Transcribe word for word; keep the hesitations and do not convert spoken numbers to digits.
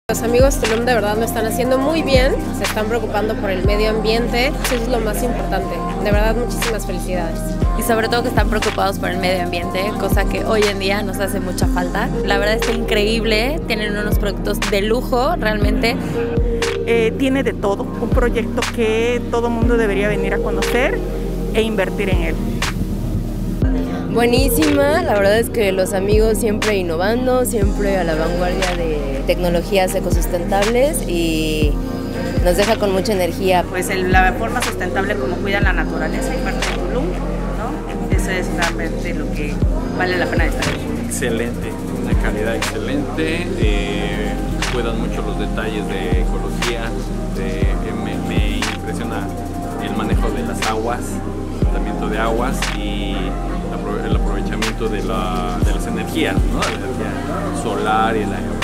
Los amigos Tulum de verdad lo están haciendo muy bien, se están preocupando por el medio ambiente, eso es lo más importante. De verdad, muchísimas felicidades. Y sobre todo que están preocupados por el medio ambiente, cosa que hoy en día nos hace mucha falta. La verdad es increíble, tienen unos productos de lujo realmente. Eh, tiene de todo, un proyecto que todo mundo debería venir a conocer e invertir en él. Buenísima, la verdad es que los amigos siempre innovando, siempre a la vanguardia de tecnologías ecosustentables y nos deja con mucha energía. Pues el, la forma sustentable como cuidan la naturaleza y parte de Tulum, ¿no? Eso es realmente lo que vale la pena de estar aquí. Excelente, una calidad excelente, eh, cuidan mucho los detalles de ecología, de, me, me impresiona el manejo de las aguas, el tratamiento de aguas y el aprovechamiento de, la, de las energías, ¿no? La energía solar y la